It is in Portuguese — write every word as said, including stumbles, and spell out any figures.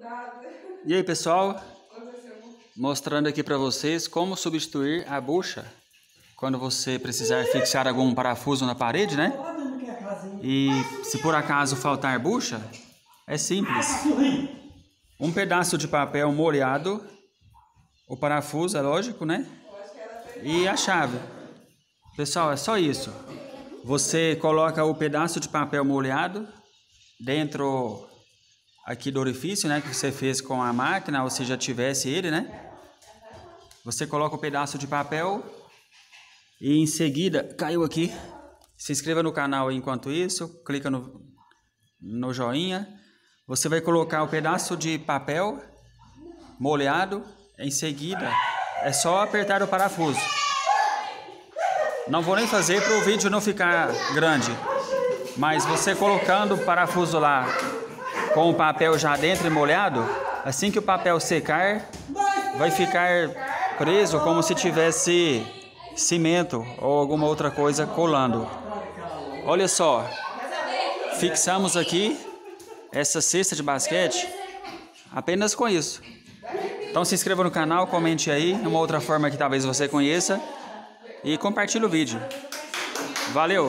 E aí, pessoal, mostrando aqui para vocês como substituir a bucha quando você precisar fixar algum parafuso na parede, né? E se por acaso faltar bucha, é simples. Um pedaço de papel molhado, o parafuso, é lógico, né? E a chave. Pessoal, é só isso. Você coloca o pedaço de papel molhado dentro aqui do orifício, né, que você fez com a máquina, ou se já tivesse ele, né? Você coloca o pedaço de papel e em seguida, caiu aqui, se inscreva no canal aí enquanto isso, clica no, no joinha. Você vai colocar o pedaço de papel molhado, em seguida é só apertar o parafuso. Não vou nem fazer para o vídeo não ficar grande, mas você colocando o parafuso lá com o papel já dentro e molhado, assim que o papel secar, vai ficar preso como se tivesse cimento ou alguma outra coisa colando. Olha só, fixamos aqui essa cesta de basquete apenas com isso. Então se inscreva no canal, comente aí, uma outra forma que talvez você conheça e compartilhe o vídeo. Valeu!